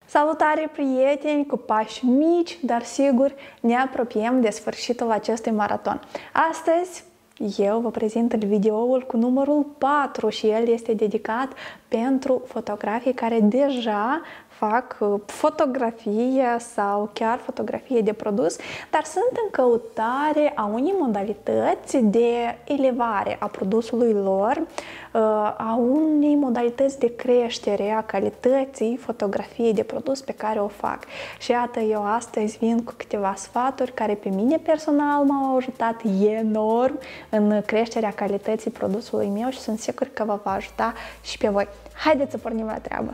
Salutare, prieteni, cu pași mici, dar sigur ne apropiem de sfârșitul acestui maraton. Astăzi eu vă prezint videoul cu numărul 4 și el este dedicat pentru fotografii care deja fac fotografie sau chiar fotografie de produs, dar sunt în căutare a unei modalități de elevare a produsului lor, a unei modalități de creștere a calității fotografiei de produs pe care o fac. Și iată, eu astăzi vin cu câteva sfaturi care pe mine personal m-au ajutat enorm în creșterea calității produsului meu și sunt sigur că vă va ajuta și pe voi. Haideți să pornim la treabă!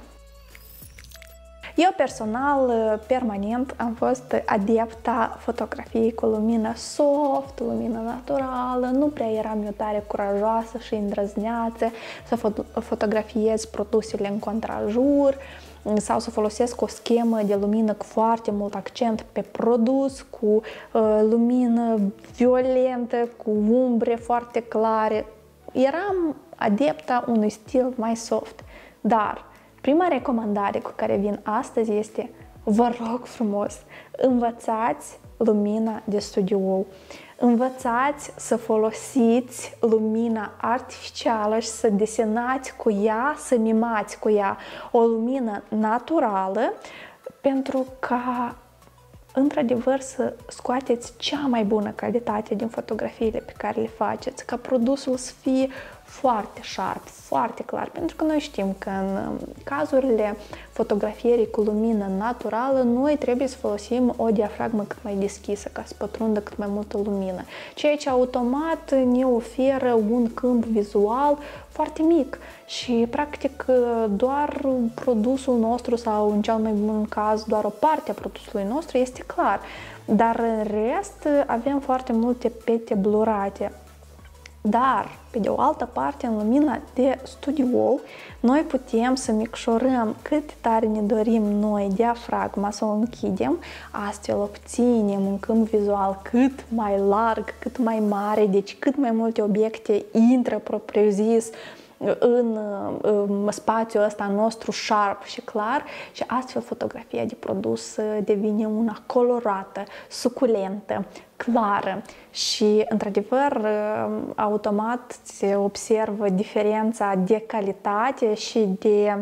Eu personal, permanent, am fost adepta fotografiei cu lumină soft, lumină naturală, nu prea eram eu tare curajoasă și îndrăzneață să fotografiez produsele în contrajur sau să folosesc o schemă de lumină cu foarte mult accent pe produs, cu lumină violentă, cu umbre foarte clare. Eram adepta unui stil mai soft, dar prima recomandare cu care vin astăzi este: vă rog frumos, învățați lumina de studio. Învățați să folosiți lumina artificială și să desenați cu ea, să mimați cu ea o lumină naturală pentru ca într-adevăr să scoateți cea mai bună calitate din fotografiile pe care le faceți, ca produsul să fie foarte sharp, foarte clar, pentru că noi știm că în cazurile fotografierii cu lumină naturală noi trebuie să folosim o diafragmă cât mai deschisă ca să pătrundă cât mai multă lumină, ceea ce automat ne oferă un câmp vizual foarte mic și practic doar produsul nostru sau în cel mai bun caz doar o parte a produsului nostru este clar, dar în rest avem foarte multe pete blurate. Dar, pe de o altă parte, în lumina de studio, noi putem să micșorăm cât tare ne dorim noi diafragma, să o închidem, astfel obținem un câmp vizual cât mai larg, cât mai mare, deci cât mai multe obiecte intră propriu-zis în spațiul ăsta nostru sharp și clar și astfel fotografia de produs devine una colorată, suculentă, clară și, într-adevăr, automat se observă diferența de calitate și de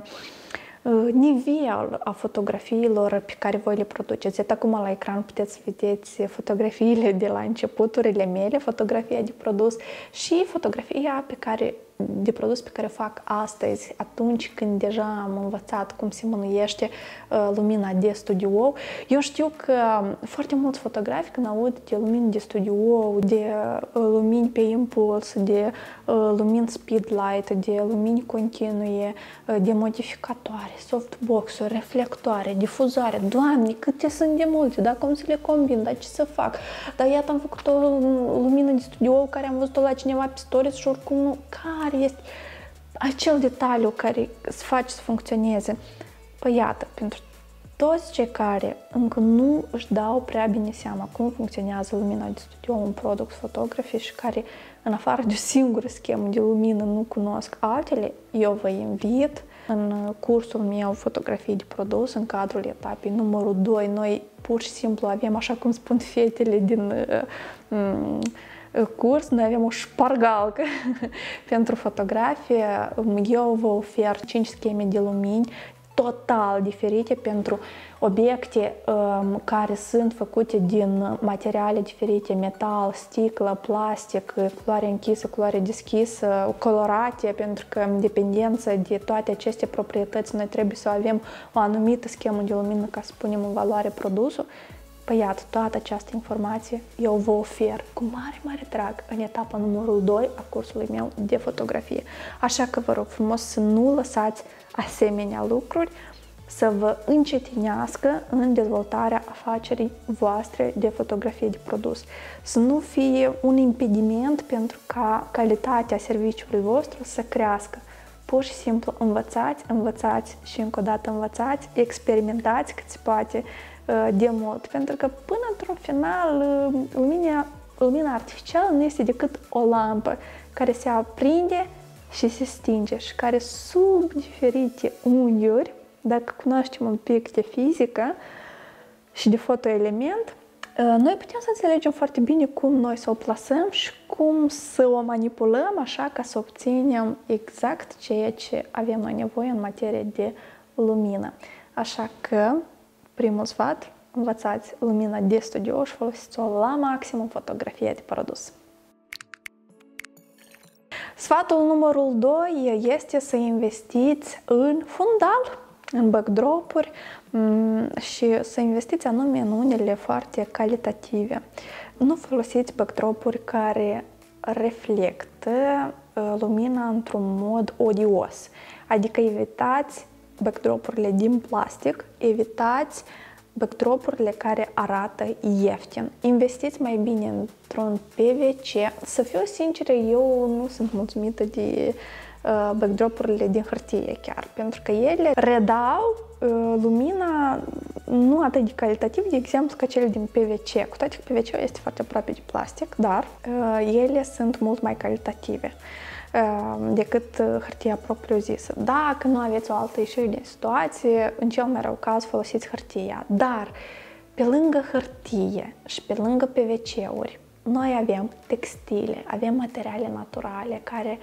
nivel a fotografiilor pe care voi le produceți. Iată acum la ecran puteți să vedeți fotografiile de la începuturile mele, fotografia de produs și fotografia de produs pe care o fac astăzi, atunci când deja am învățat cum se mânuiește lumina de studio. Eu știu că foarte mulți fotografi, când aud de lumini de studio, de lumini pe impuls, de lumini speedlight, de lumini continue, de modificatoare, softbox-uri, reflectoare, difuzoare, Doamne, câte sunt de multe, dar cum să le combin, dar ce să fac? Dar iată, am făcut o lumină de studio care am văzut-o la cineva pe stories și oricum nu. Care este acel detaliu care îți face să funcționeze? Păi iată, pentru toți cei care încă nu își dau prea bine seama cum funcționează lumina de studio în product photography și care, în afară de o singură schemă de lumină, nu cunosc altele, eu vă invit în cursul meu fotografie de produs, în cadrul etapei numărul 2, noi pur și simplu avem, așa cum spun fetele din curs, noi avem o șpargalcă pentru fotografie. Eu vă ofer 5 scheme de lumini total diferite pentru obiecte care sunt făcute din materiale diferite, metal, sticlă, plastic, culoare închisă, culoare deschisă, colorate, pentru că în dependență de toate aceste proprietăți noi trebuie să avem o anumită schemă de lumină ca să punem în valoare produsul. Păi iată, toată această informație eu vă ofer cu mare, mare drag în etapa numărul 2 a cursului meu de fotografie. Așa că vă rog frumos să nu lăsați asemenea lucruri să vă încetinească în dezvoltarea afacerii voastre de fotografie de produs. Să nu fie un impediment pentru ca calitatea serviciului vostru să crească. Pur și simplu învățați și încă o dată învățați, experimentați cât se poate de mult, pentru că până într-un final lumina artificială nu este decât o lampă care se aprinde și se stinge și care sub diferite unghiuri dacă cunoaștem un pic de fizică și de fotoelement, noi putem să înțelegem foarte bine cum noi să o plasăm și cum să o manipulăm așa ca să obținem exact ceea ce avem noi nevoie în materie de lumină. Așa că, primul sfat, învățați lumina de studio și folosiți-o la maxim în fotografie de produs. Sfatul numărul 2 este să investiți în fundal, în backdrop-uri și să investiți anume în unele foarte calitative. Nu folosiți backdrop-uri care reflectă lumina într-un mod odios, adică evitați backdrop-urile din plastic, evitați backdrop-urile care arată ieftin. Investiți mai bine într-un PVC. Să fiu sinceră, eu nu sunt mulțumită de backdrop-urile din hârtie chiar, pentru că ele redau lumina nu atât de calitativ, de exemplu, ca cele din PVC. Cu toate că PVC este foarte aproape de plastic, dar ele sunt mult mai calitative decât hârtia propriu-zisă. Dacă nu aveți o altă ieșire din situație, în cel mai rău caz folosiți hârtia. Dar pe lângă hârtie și pe lângă PVC-uri, noi avem textile, avem materiale naturale care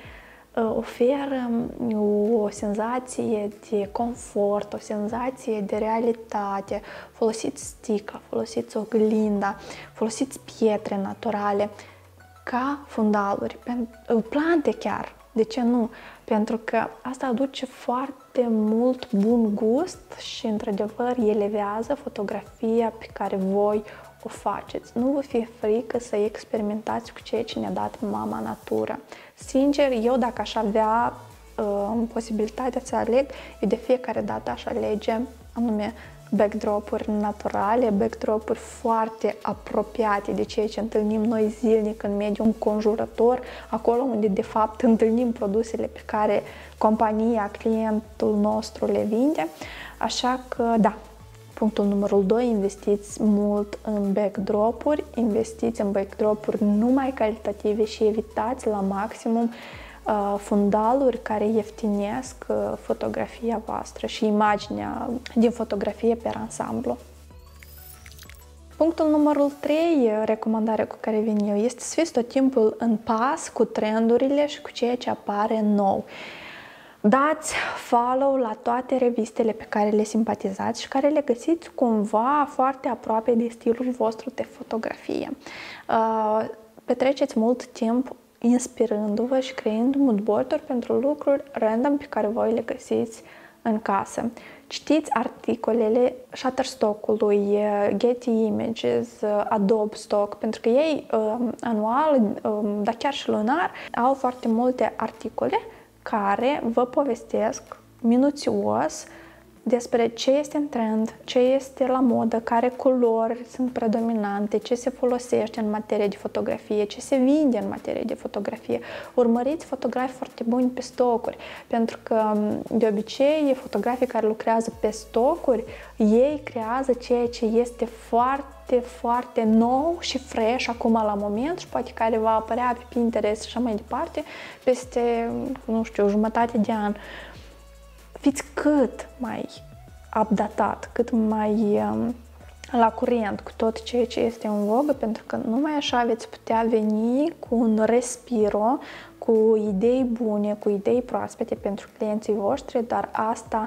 oferă o senzație de confort, o senzație de realitate. Folosiți sticla, folosiți oglinda, folosiți pietre naturale ca fundaluri, plante chiar, de ce nu? Pentru că asta aduce foarte mult bun gust și, într-adevăr, elevează fotografia pe care voi o faceți. Nu vă fie frică să experimentați cu ceea ce ne-a dat mama natură. Sincer, eu dacă aș avea posibilitatea să aleg, eu de fiecare dată aș alege anume backdrop-uri naturale, backdrop-uri foarte apropiate de ceea ce întâlnim noi zilnic în mediul înconjurător, acolo unde de fapt întâlnim produsele pe care compania, clientul nostru le vinde. Așa că da, punctul numărul 2, investiți mult în backdrop-uri, investiți în backdrop-uri numai calitative și evitați la maximum fundaluri care ieftinesc fotografia voastră și imaginea din fotografie pe ansamblu. Punctul numărul 3, recomandarea cu care vin eu, este să fiți tot timpul în pas cu trendurile și cu ceea ce apare nou. Dați follow la toate revistele pe care le simpatizați și care le găsiți cumva foarte aproape de stilul vostru de fotografie. Petreceți mult timp inspirându-vă și creând moodboard-uri pentru lucruri random pe care voi le găsiți în casă. Citiți articolele Shutterstock-ului, Getty Images, Adobe Stock, pentru că ei anual, dar chiar și lunar, au foarte multe articole care vă povestesc minuțios despre ce este în trend, ce este la modă, care culori sunt predominante, ce se folosește în materie de fotografie, ce se vinde în materie de fotografie. Urmăriți fotografi foarte buni pe stocuri, pentru că de obicei fotografii care lucrează pe stocuri, ei creează ceea ce este foarte nou și fresh acum la moment și poate care va apărea pe Pinterest și așa mai departe peste, nu știu, jumătate de an. Fiți cât mai updatat, cât mai la curent cu tot ceea ce este în vogă, pentru că numai așa veți putea veni cu un respiro, cu idei bune, cu idei proaspete pentru clienții voștri, dar asta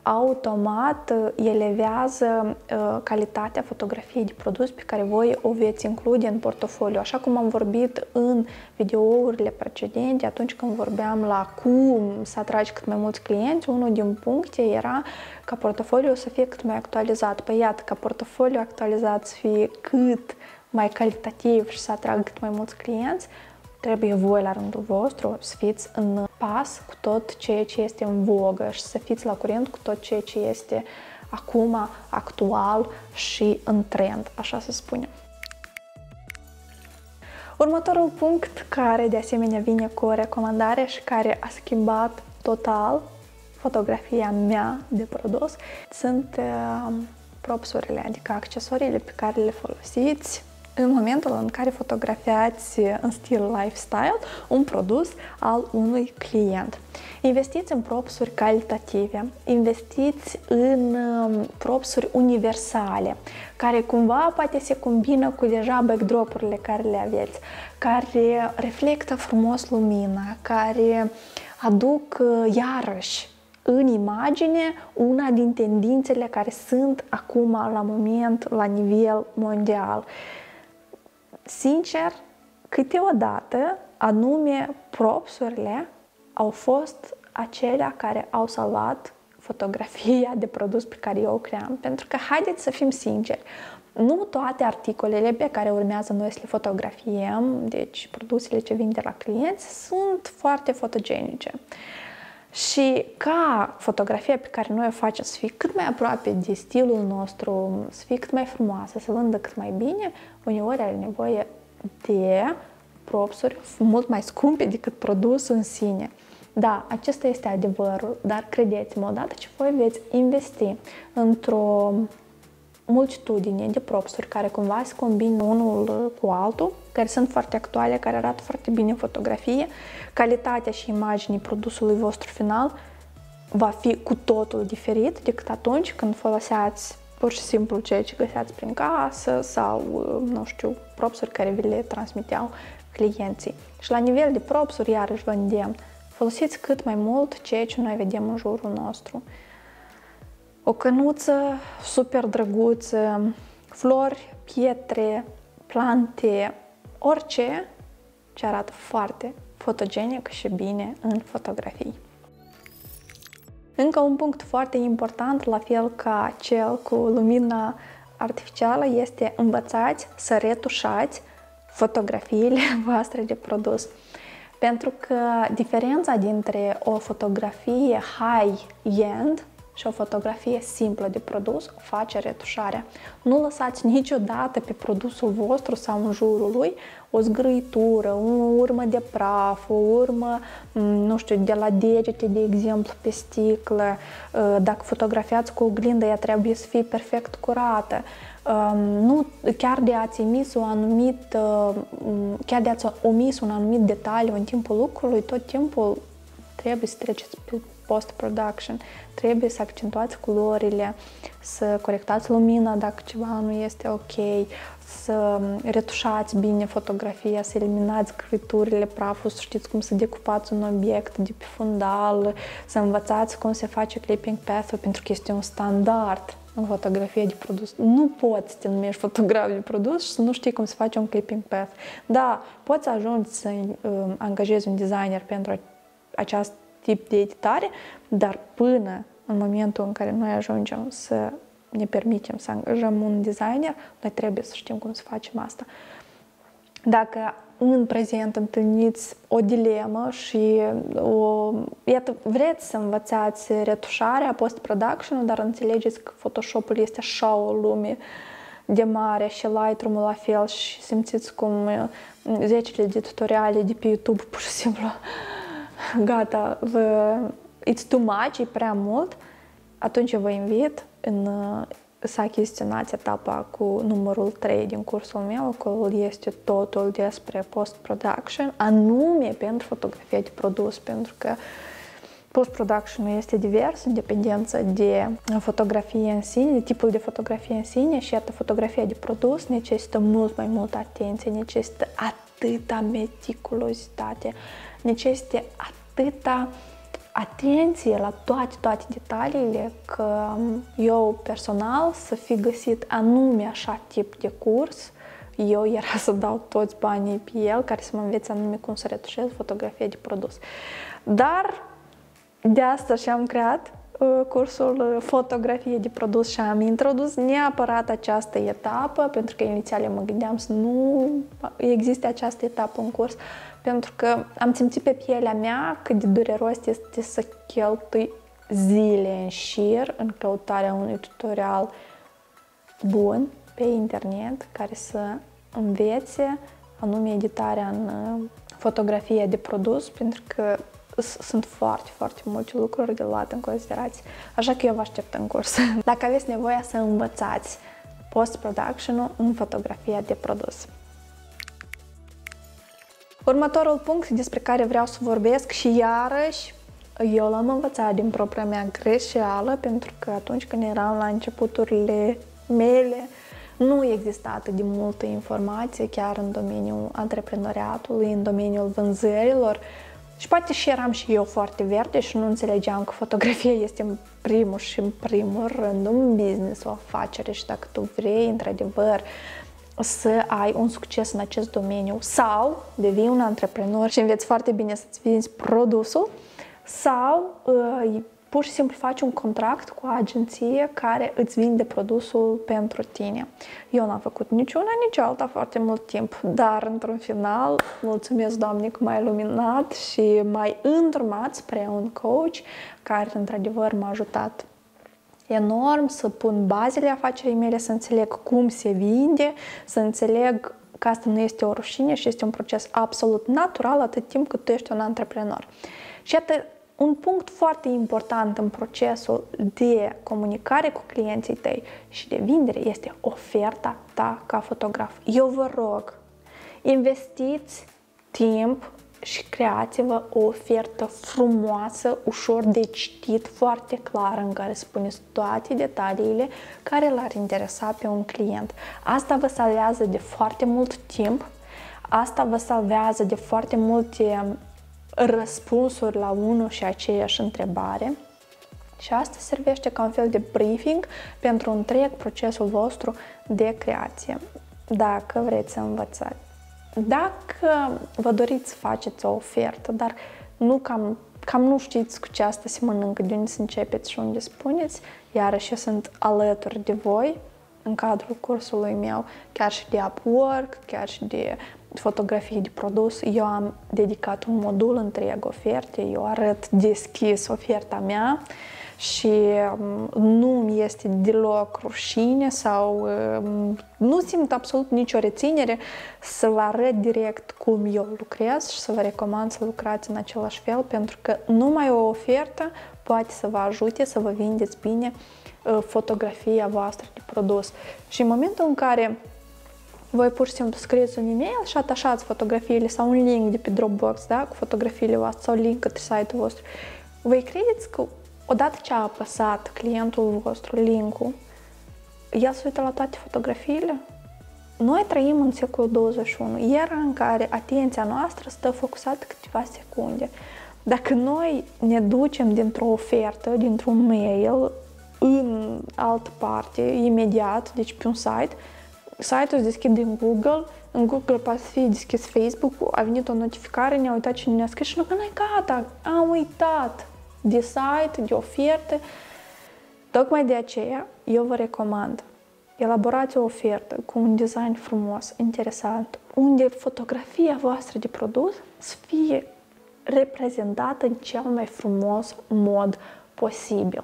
automat elevează calitatea fotografiei de produs pe care voi o veți include în portofoliu. Așa cum am vorbit în videourile precedente, atunci când vorbeam la cum să atragi cât mai mulți clienți, unul din puncte era ca portofoliul să fie cât mai actualizat. Păi iată, ca portofoliu actualizat să fie cât mai calitativ și să atragă cât mai mulți clienți, trebuie voi la rândul vostru să fiți în pas cu tot ceea ce este în vogă și să fiți la curent cu tot ceea ce este acum actual și în trend, așa să spunem. Următorul punct care de asemenea vine cu o recomandare și care a schimbat total fotografia mea de produs sunt propsurile, adică accesoriile pe care le folosiți în momentul în care fotografiați în stil lifestyle un produs al unui client. Investiți în propsuri calitative, investiți în propsuri universale, care cumva poate se combină cu deja backdrop-urile care le aveți, care reflectă frumos lumina, care aduc iarăși în imagine una din tendințele care sunt acum la moment la nivel mondial. Sincer, câteodată anume propsurile au fost acelea care au salvat fotografia de produs pe care eu o cream. Pentru că, haideți să fim sinceri, nu toate articolele pe care urmează noi să le fotografiem, deci produsele ce vin de la clienți, sunt foarte fotogenice. Și ca fotografia pe care noi o facem să fie cât mai aproape de stilul nostru, să fie cât mai frumoasă, să vândă cât mai bine, uneori are nevoie de propsuri mult mai scumpe decât produsul în sine. Da, acesta este adevărul, dar credeți-mă, odată ce voi veți investi într-o multitudine de propsuri care cumva se combină unul cu altul, care sunt foarte actuale, care arată foarte bine în fotografie, calitatea și imaginii produsului vostru final va fi cu totul diferit decât atunci când foloseați pur și simplu ceea ce găseați prin casă sau, nu știu, propsuri care vi le transmiteau clienții. Și la nivel de propsuri, iarăși vă îndemn, folosiți cât mai mult ceea ce noi vedem în jurul nostru. O cănuță super drăguță, flori, pietre, plante, orice ce arată foarte fotogenic și bine în fotografii. Încă un punct foarte important, la fel ca cel cu lumina artificială, este învățați să retușați fotografiile voastre de produs. Pentru că diferența dintre o fotografie high-end și o fotografie simplă de produs o face retușarea. Nu lăsați niciodată pe produsul vostru sau în jurul lui o zgrăitură, o urmă de praf, o urmă, nu știu, de la degete, de exemplu, pe sticlă. Dacă fotografiați cu oglindă, ea trebuie să fie perfect curată. Nu, chiar de ați omis un anumit detaliu în timpul lucrului, tot timpul trebuie să treceți pe post-production, trebuie să accentuați culorile, să corectați lumina dacă ceva nu este ok, să retușați bine fotografia, să eliminați grăiturile, praful, să știți cum să decupați un obiect de pe fundal, să învățați cum se face clipping path-ul, pentru că este un standard în fotografie de produs. Nu poți să te numești fotograf de produs și să nu știi cum se face un clipping path. Da, poți să ajungi să angajezi un designer pentru acest tip de editare, dar până în momentul în care noi ajungem să ne permitem să angajăm un designer, noi trebuie să știm cum să facem asta. Dacă în prezent întâlniți o dilemă și iată, vreți să învățați retușarea, post-production, dar înțelegeți că Photoshop-ul este așa o lume de mare și Lightroom-ul la fel și simțiți cum zecile de tutoriale de pe YouTube pur și simplu gata, it's too much, e prea mult, atunci vă invit să achiziționați etapa cu numărul 3 din cursul meu. Acolo este totul despre post-production, anume pentru fotografie de produs, pentru că post-production este divers în dependență de fotografie în sine, de tipul de fotografie în sine și iată, fotografia de produs necesită mult mai multă atenție, necesită atâta meticulozitate, necesită atâta atenție la toate detaliile, că eu personal să fi găsit anume așa tip de curs, eu era să dau toți banii pe el, care să mă învețe anume cum să retușez fotografie de produs. Dar de asta și-am creat cursul fotografie de produs și am introdus neapărat această etapă, pentru că inițial mă gândeam să nu existe această etapă în curs, pentru că am simțit pe pielea mea cât de dureros este să cheltui zile în șir în căutarea unui tutorial bun pe internet care să învețe anume editarea în fotografie de produs, pentru că sunt foarte, foarte multe lucruri de luat în considerație. Așa că eu vă aștept în curs. Dacă aveți nevoie să învățați post-production-ul în fotografia de produs. Următorul punct despre care vreau să vorbesc și iarăși eu l-am învățat din propria mea greșeală, pentru că atunci când eram la începuturile mele nu exista atât de multă informație chiar în domeniul antreprenoriatului, în domeniul vânzărilor și poate și eram și eu foarte verde și nu înțelegeam că fotografia este în primul rând un business, o afacere și dacă tu vrei într-adevăr să ai un succes în acest domeniu sau devii un antreprenor și înveți foarte bine să-ți vinzi produsul sau pur și simplu faci un contract cu o agenție care îți vinde produsul pentru tine. Eu n-am făcut niciuna, nici alta foarte mult timp, dar într-un final, mulțumesc Doamne că m-ai iluminat și m-ai îndrumat spre un coach care într-adevăr m-a ajutat enorm să pun bazele afacerii mele, să înțeleg cum se vinde, să înțeleg că asta nu este o rușine și este un proces absolut natural atât timp cât tu ești un antreprenor. Și iată, un punct foarte important în procesul de comunicare cu clienții tăi și de vindere este oferta ta ca fotograf. Eu vă rog, investiți timp și creați-vă o ofertă frumoasă, ușor de citit, foarte clară, în care spuneți toate detaliile care l-ar interesa pe un client. Asta vă salvează de foarte mult timp, asta vă salvează de foarte multe răspunsuri la unul și aceeași întrebare și asta servește ca un fel de briefing pentru întreg procesul vostru de creație. Dacă vreți să învățați. Dacă vă doriți să faceți o ofertă, dar cam nu știți cu ce asta se mănâncă, de unde să începeți și unde spuneți, iarăși eu sunt alături de voi în cadrul cursului meu, chiar și de Upwork, chiar și de fotografii de produs. Eu am dedicat un modul întreg oferte, eu arăt deschis oferta mea și nu mi este deloc rușine sau nu simt absolut nicio reținere să vă arăt direct cum eu lucrez și să vă recomand să lucrați în același fel, pentru că numai o ofertă poate să vă ajute să vă vindeți bine fotografia voastră de produs. Și în momentul în care voi pur și simplu scrieți un e-mail și atașați fotografiile sau un link de pe Dropbox, da, cu fotografiile voastre sau link către site-ul vostru, voi credeți că odată ce a apăsat clientul vostru link-ul, el se uită la toate fotografiile? Noi trăim în secolul 21, era în care atenția noastră stă focusată câteva secunde. Dacă noi ne ducem dintr-o ofertă, dintr-un mail, în altă parte, imediat, deci pe un site, site-ul se deschide în Google, în Google poate fi deschis Facebook, a venit o notificare, ne-a uitat cine ne-a scris și noi gata, am uitat de site, de oferte. Tocmai de aceea eu vă recomand, elaborați o ofertă cu un design frumos, interesant, unde fotografia voastră de produs să fie reprezentată în cel mai frumos mod posibil.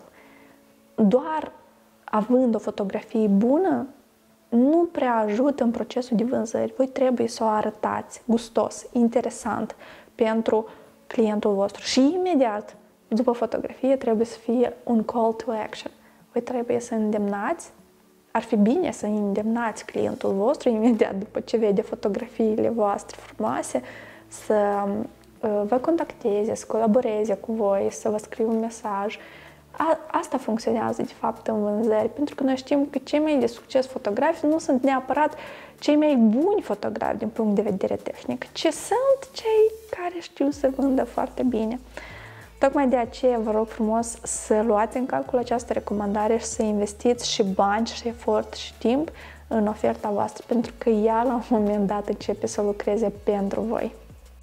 Doar având o fotografie bună, nu prea ajută în procesul de vânzări. Voi trebuie să o arătați gustos, interesant pentru clientul vostru. Și imediat, după fotografie, trebuie să fie un call to action. Voi trebuie să îndemnați, ar fi bine să îndemnați clientul vostru imediat după ce vede fotografiile voastre frumoase, să vă contacteze, să colaboreze cu voi, să vă scrie un mesaj. Asta funcționează, de fapt, în vânzări, pentru că noi știm că cei mai de succes fotografi nu sunt neapărat cei mai buni fotografi din punct de vedere tehnic, ci sunt cei care știu să vândă foarte bine. Tocmai de aceea vă rog frumos să luați în calcul această recomandare și să investiți și bani, și efort, și timp în oferta voastră, pentru că ea la un moment dat începe să lucreze pentru voi.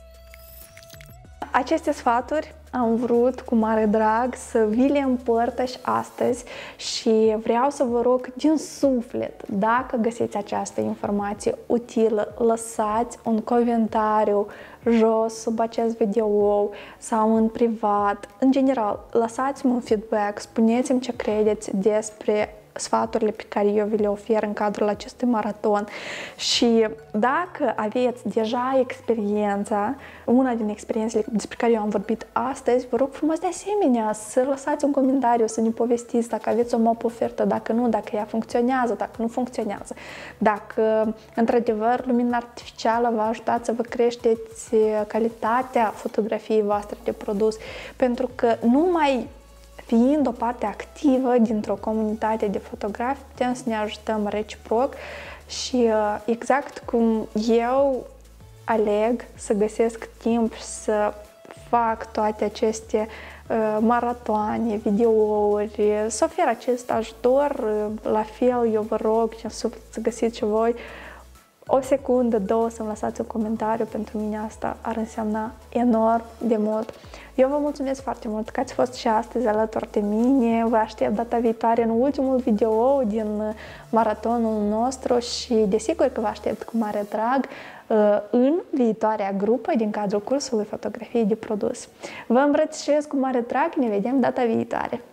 Aceste sfaturi am vrut cu mare drag să vi le împărtăș astăzi și vreau să vă rog din suflet, dacă găsiți această informație utilă, lăsați un comentariu jos sub acest video sau în privat. În general, lăsați-mi un feedback, spuneți-mi ce credeți despre sfaturile pe care eu vi le ofer în cadrul acestui maraton. Și dacă aveți deja experiența, una din experiențele despre care eu am vorbit astăzi, vă rog frumos de asemenea să lăsați un comentariu, să ne povestiți dacă aveți o mop ofertă, dacă nu, dacă ea funcționează, dacă nu funcționează, dacă într-adevăr lumina artificială v-a ajutat să vă creșteți calitatea fotografiei voastre de produs, pentru că numai fiind o parte activă dintr-o comunitate de fotografi, putem să ne ajutăm reciproc și exact cum eu aleg să găsesc timp să fac toate aceste maratoane, videouri, să ofer acest ajutor, la fel eu vă rog să găsiți și voi o secundă, două să-mi lăsați un comentariu, pentru mine asta ar însemna enorm de mult. Eu vă mulțumesc foarte mult că ați fost și astăzi alături de mine, vă aștept data viitoare în ultimul video din maratonul nostru și desigur că vă aștept cu mare drag în viitoarea grupă din cadrul cursului Fotografie de produs. Vă îmbrățișez cu mare drag, ne vedem data viitoare!